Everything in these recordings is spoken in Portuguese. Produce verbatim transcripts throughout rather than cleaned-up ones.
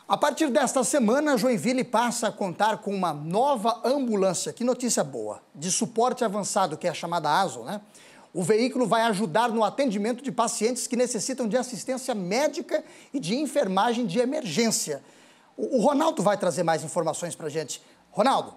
A partir desta semana, Joinville passa a contar com uma nova ambulância. Que notícia boa! De suporte avançado, que é a chamada ASO, né? O veículo vai ajudar no atendimento de pacientes que necessitam de assistência médica e de enfermagem de emergência. O Ronaldo vai trazer mais informações para a gente. Ronaldo.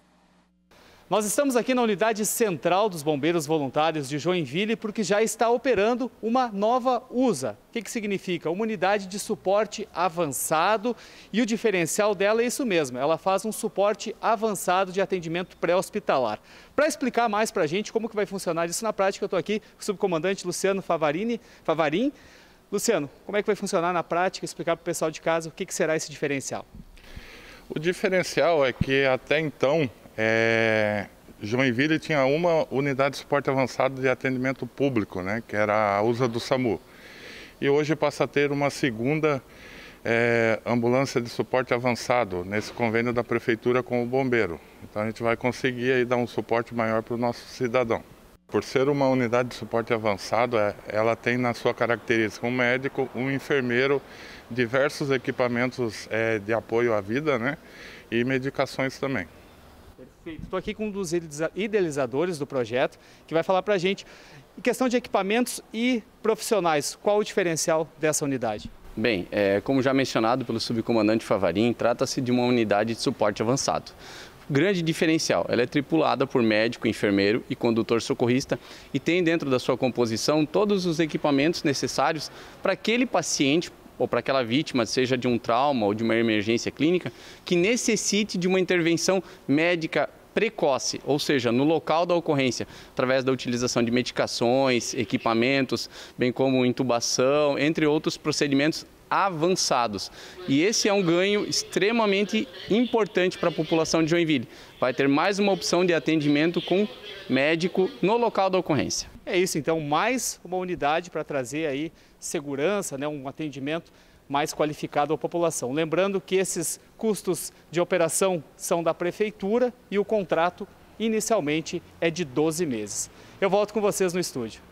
Nós estamos aqui na unidade central dos bombeiros voluntários de Joinville porque já está operando uma nova U S A. O que que significa? Uma unidade de suporte avançado, e o diferencial dela é isso mesmo, ela faz um suporte avançado de atendimento pré-hospitalar. Para explicar mais para a gente como que vai funcionar isso na prática, eu estou aqui com o subcomandante Luciano Favarini, Favarin. Luciano, como é que vai funcionar na prática? Explicar para o pessoal de casa o que que será esse diferencial. O diferencial é que até então, É, Joinville tinha uma unidade de suporte avançado de atendimento público, né, que era a U S A do SAMU. E hoje passa a ter uma segunda é, ambulância de suporte avançado nesse convênio da Prefeitura com o bombeiro. Então a gente vai conseguir aí dar um suporte maior para o nosso cidadão. Por ser uma unidade de suporte avançado, ela tem na sua característica um médico, um enfermeiro, diversos equipamentos é, de apoio à vida, né, e medicações também. Perfeito. Estou aqui com um dos idealizadores do projeto, que vai falar para a gente, em questão de equipamentos e profissionais, qual o diferencial dessa unidade? Bem, é, como já mencionado pelo subcomandante Favarin, trata-se de uma unidade de suporte avançado. Grande diferencial, ela é tripulada por médico, enfermeiro e condutor socorrista e tem dentro da sua composição todos os equipamentos necessários para aquele paciente ou para aquela vítima, seja de um trauma ou de uma emergência clínica, que necessite de uma intervenção médica precoce, ou seja, no local da ocorrência, através da utilização de medicações, equipamentos, bem como intubação, entre outros procedimentos avançados. E esse é um ganho extremamente importante para a população de Joinville. Vai ter mais uma opção de atendimento com médico no local da ocorrência. É isso, então, mais uma unidade para trazer aí segurança, né, um atendimento mais qualificado à população. Lembrando que esses custos de operação são da Prefeitura e o contrato inicialmente é de doze meses. Eu volto com vocês no estúdio.